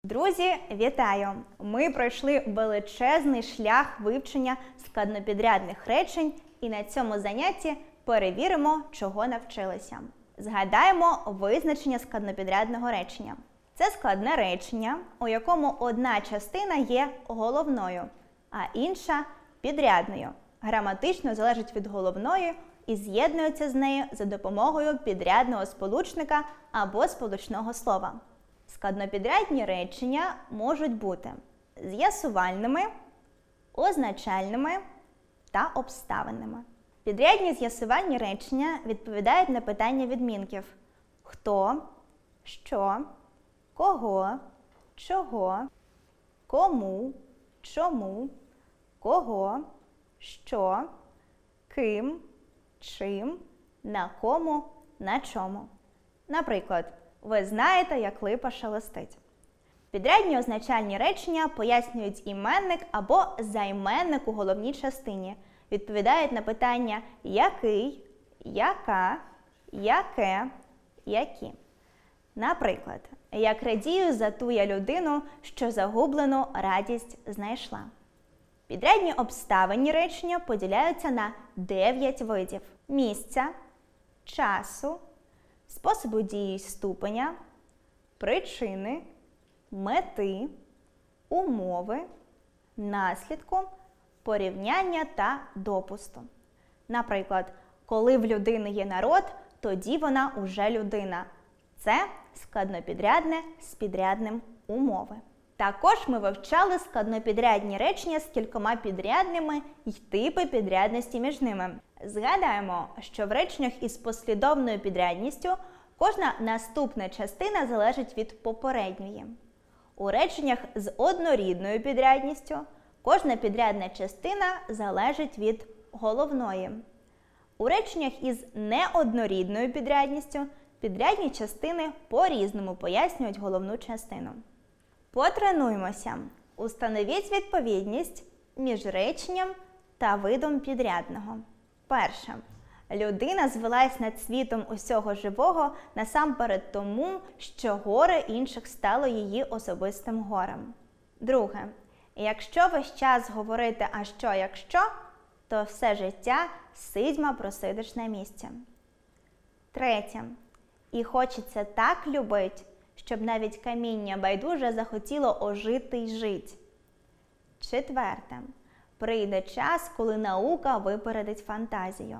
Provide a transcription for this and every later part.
Друзі, вітаю! Ми пройшли величезний шлях вивчення складнопідрядних речень і на цьому занятті перевіримо, чого навчилися. Згадаємо визначення складнопідрядного речення. Це складне речення, у якому одна частина є головною, а інша – підрядною. Граматично залежить від головної і з'єднується з нею за допомогою підрядного сполучника або сполучного слова. Складнопідрядні речення можуть бути з'ясувальними, означальними та обставинними. Підрядні з'ясувальні речення відповідають на питання відмінків хто, що, кого, чого, кому, чому, кого, що, ким, чим, на кому, на чому. Наприклад, ви знаєте, як липа шелестить. Підрядні означальні речення пояснюють іменник або займенник у головній частині. Відповідають на питання який, яка, яке, які. Наприклад, як радію за ту я людину, що загублену радість знайшла. Підрядні обставинні речення поділяються на 9 видів: місця, часу, способу дії ступеня, причини, мети, умови, наслідку, порівняння та допусту. Наприклад, коли в людини є народ, тоді вона уже людина. Це складнопідрядне з підрядним умови. Також ми вивчали складнопідрядні речення з кількома підрядними й типи підрядності між ними. Згадаємо, що в реченнях із послідовною підрядністю кожна наступна частина залежить від попередньої. У реченнях з однорідною підрядністю кожна підрядна частина залежить від головної. У реченнях із неоднорідною підрядністю підрядні частини по-різному пояснюють головну частину. Потренуймося. Установіть відповідність між реченням та видом підрядного. Перше. Людина звелась над світом усього живого насамперед тому, що горе інших стало її особистим горем. Друге. Якщо весь час говорити «а що, якщо», то все життя сидьма просидиш на місці. Третє. І хочеться так любить, щоб навіть каміння байдуже захотіло ожити й жить. Четверте. Прийде час, коли наука випередить фантазію.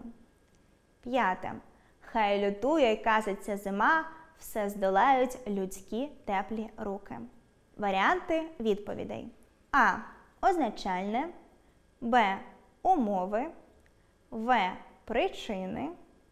П'яте. Хай лютує й казиться зима, все здолають людські теплі руки. Варіанти відповідей. А. Означальне. Б. Умови. В. Причини.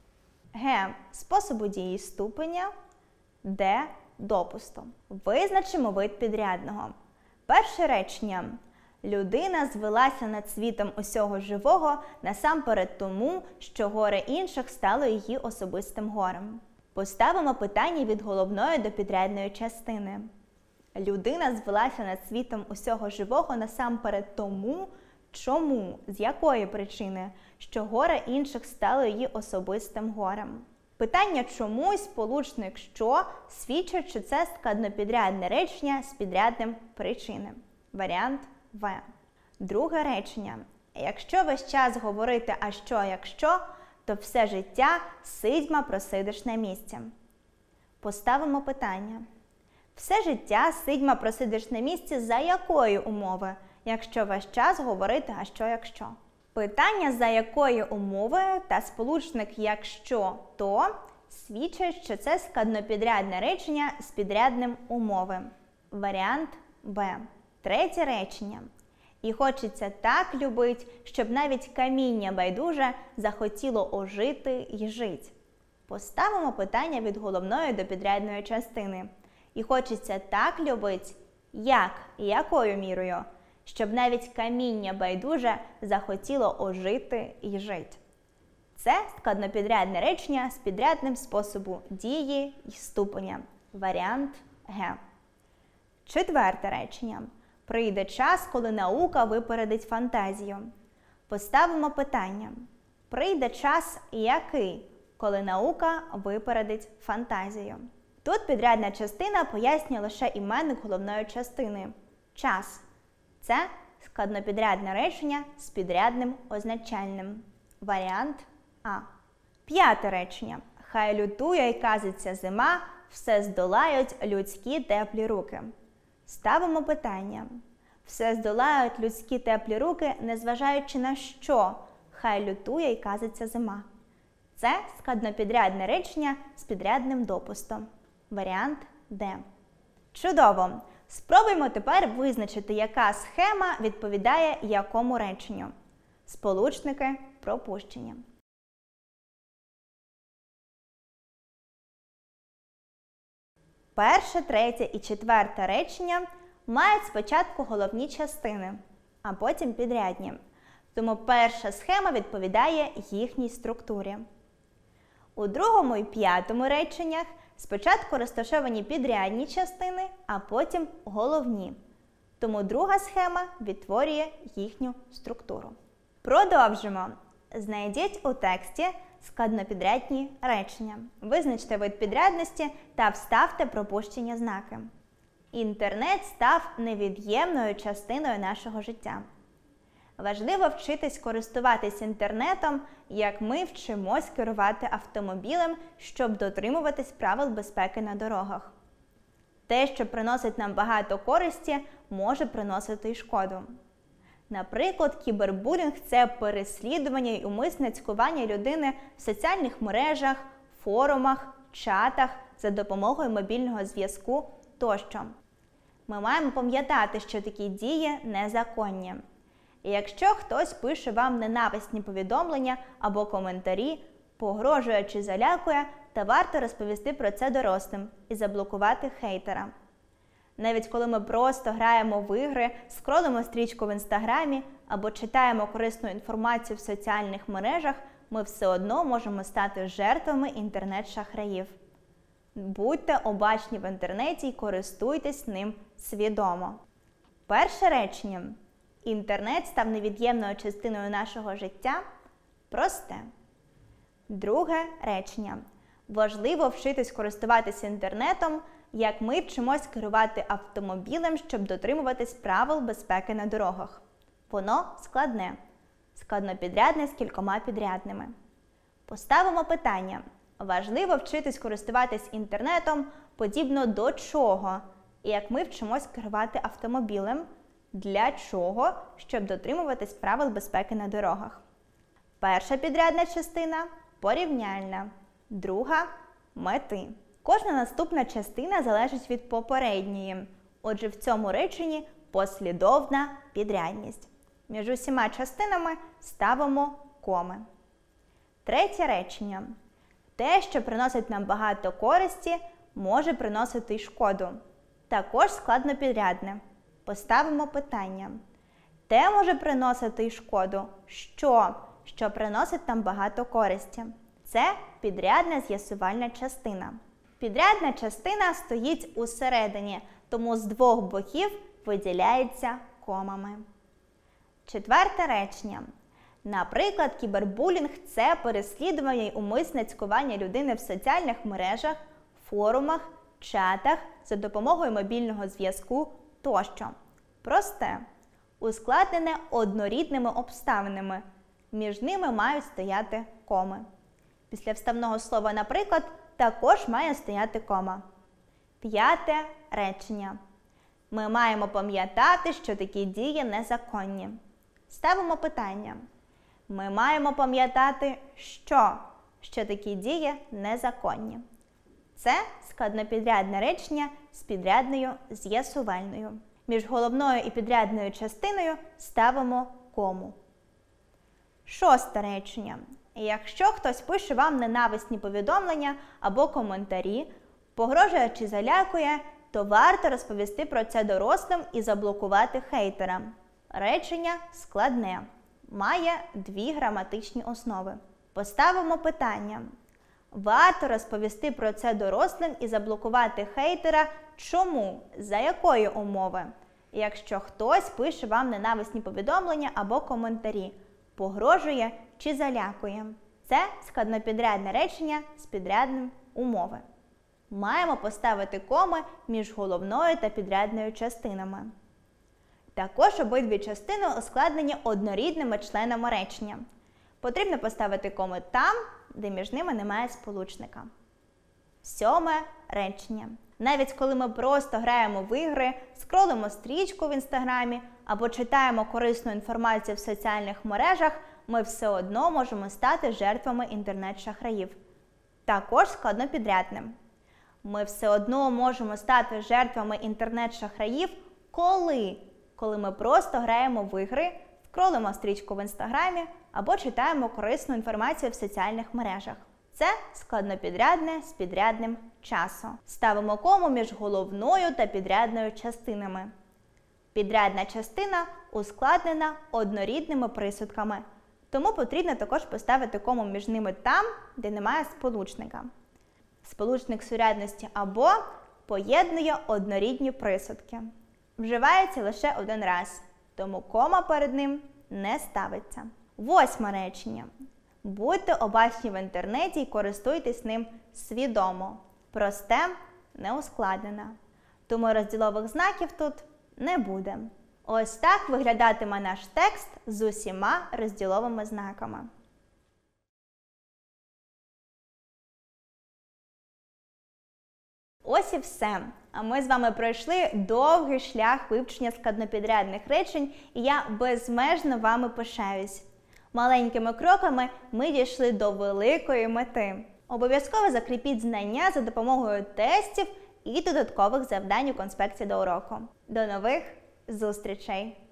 Г. Способу дії ступеня. Д. Допусту. Визначимо вид підрядного. Перше речення. Людина звелася над світом усього живого насамперед тому, що горе інших стало її особистим горем. Поставимо питання від головної до підрядної частини. Людина звелася над світом усього живого насамперед тому, чому, з якої причини, що горе інших стало її особистим горем. Питання «чому» і сполучник «що» свідчать, що це складнопідрядне речення з підрядним причини. Варіант В. Друге речення. Якщо весь час говорити «а що, якщо», то все життя сидьма просидиш на місці. Поставимо питання. Все життя сидьма просидиш на місці за якої умови, якщо весь час говорити «а що, якщо». Питання «за якої умови» та сполучник «якщо, то» свідчать, що це складнопідрядне речення з підрядним умови. Варіант Б. Третє речення. І хочеться так любить, щоб навіть каміння байдуже захотіло ожити й жить. Поставимо питання від головної до підрядної частини. І хочеться так любить, як і якою мірою, щоб навіть каміння байдуже захотіло ожити й жить. Це складнопідрядне речення з підрядним способу дії й ступеня. Варіант Г. Четверте речення. Прийде час, коли наука випередить фантазію. Поставимо питання. Прийде час який, коли наука випередить фантазію? Тут підрядна частина пояснює лише іменник головної частини – час. Це складнопідрядне речення з підрядним означальним. Варіант А. П'яте речення. Хай лютує й казиться зима, все здолають людські теплі руки. Ставимо питання. Все здолають людські теплі руки, незважаючи на що хай лютує й казиться зима. Це складнопідрядне речення з підрядним допустом. Варіант Д. Чудово! Спробуємо тепер визначити, яка схема відповідає якому реченню. Сполучники пропущення. Перше, третє і четверте речення мають спочатку головні частини, а потім підрядні. Тому перша схема відповідає їхній структурі. У другому і п'ятому реченнях спочатку розташовані підрядні частини, а потім головні. Тому друга схема відтворює їхню структуру. Продовжимо. Знайдіть у тексті складнопідрядні речення. Визначте вид підрядності та вставте пропущені знаки. Інтернет став невід'ємною частиною нашого життя. Важливо вчитись користуватись інтернетом, як ми вчимось керувати автомобілем, щоб дотримуватись правил безпеки на дорогах. Те, що приносить нам багато користі, може приносити й шкоду. Наприклад, кібербулінг – це переслідування й умисне цькування людини в соціальних мережах, форумах, чатах за допомогою мобільного зв'язку тощо. Ми маємо пам'ятати, що такі дії незаконні. І якщо хтось пише вам ненависні повідомлення або коментарі, погрожує чи залякує, то варто розповісти про це дорослим і заблокувати хейтера. Навіть коли ми просто граємо в ігри, скролимо стрічку в інстаграмі або читаємо корисну інформацію в соціальних мережах, ми все одно можемо стати жертвами інтернет-шахраїв. Будьте обачні в інтернеті і користуйтесь ним свідомо. Перше речення. Інтернет став невід'ємною частиною нашого життя. Просте. Друге речення. Важливо вчитись користуватися інтернетом, як ми вчимось керувати автомобілем, щоб дотримуватись правил безпеки на дорогах. Воно складне. Складнопідрядне з кількома підрядними. Поставимо питання. Важливо вчитись користуватись інтернетом подібно до чого, і як ми вчимось керувати автомобілем, для чого, щоб дотримуватись правил безпеки на дорогах. Перша підрядна частина – порівняльна, друга – мети. Кожна наступна частина залежить від попередньої, отже в цьому реченні послідовна підрядність. Між усіма частинами ставимо коми. Третє речення. Те, що приносить нам багато користі, може приносити й шкоду. Також складнопідрядне. Поставимо питання. Те може приносити й шкоду. Що приносить нам багато користі? Це підрядна з'ясувальна частина. Підрядна частина стоїть усередині, тому з двох боків виділяється комами. Четверте речення. Наприклад, кібербулінг – це переслідування й умисне цькування людини в соціальних мережах, форумах, чатах за допомогою мобільного зв'язку тощо. Просте. Ускладнене однорідними обставинами. Між ними мають стояти коми. Після вставного слова «наприклад» також має стояти кома. П'яте речення. Ми маємо пам'ятати, що такі дії незаконні. Ставимо питання. Ми маємо пам'ятати, що такі дії незаконні. Це складнопідрядне речення з підрядною з'ясувальною. Між головною і підрядною частиною ставимо кому. Шосте речення. Якщо хтось пише вам ненависні повідомлення або коментарі, погрожує чи залякує, то варто розповісти про це дорослим і заблокувати хейтера. Речення складне. Має дві граматичні основи. Поставимо питання. Варто розповісти про це дорослим і заблокувати хейтера. Чому? За якої умови? Якщо хтось пише вам ненависні повідомлення або коментарі, погрожує чи залякує. Це складнопідрядне речення з підрядним умови. маємо поставити коми між головною та підрядною частинами. Також обидві частини ускладнені однорідними членами речення. Потрібно поставити коми там, де між ними немає сполучника. 7 речення. Навіть коли ми просто граємо в ігри, скролимо стрічку в інстаграмі або читаємо корисну інформацію в соціальних мережах, ми все одно можемо стати жертвами інтернет-шахраїв. Також складнопідрядним. Ми все одно можемо стати жертвами інтернет-шахраїв, коли ми просто граємо в ігри, скролимо стрічку в інстаграмі або читаємо корисну інформацію в соціальних мережах. Це складнопідрядне з підрядним часу. Ставимо кому між головною та підрядною частинами. Підрядна частина ускладнена однорідними присудками, тому потрібно також поставити кому між ними там, де немає сполучника. Сполучник сурядності «або» поєднує однорідні присудки. Вживається лише один раз, тому кома перед ним не ставиться. 8 речення. Будьте обачні в інтернеті і користуйтесь ним свідомо. Просте, не ускладнене. Тому розділових знаків тут не буде. Ось так виглядатиме наш текст з усіма розділовими знаками. Ось і все. А ми з вами пройшли довгий шлях вивчення складнопідрядних речень, і я безмежно вами пишаюсь. Маленькими кроками ми дійшли до великої мети. Обов'язково закріпіть знання за допомогою тестів і додаткових завдань у конспекті до уроку. До нових зустрічей!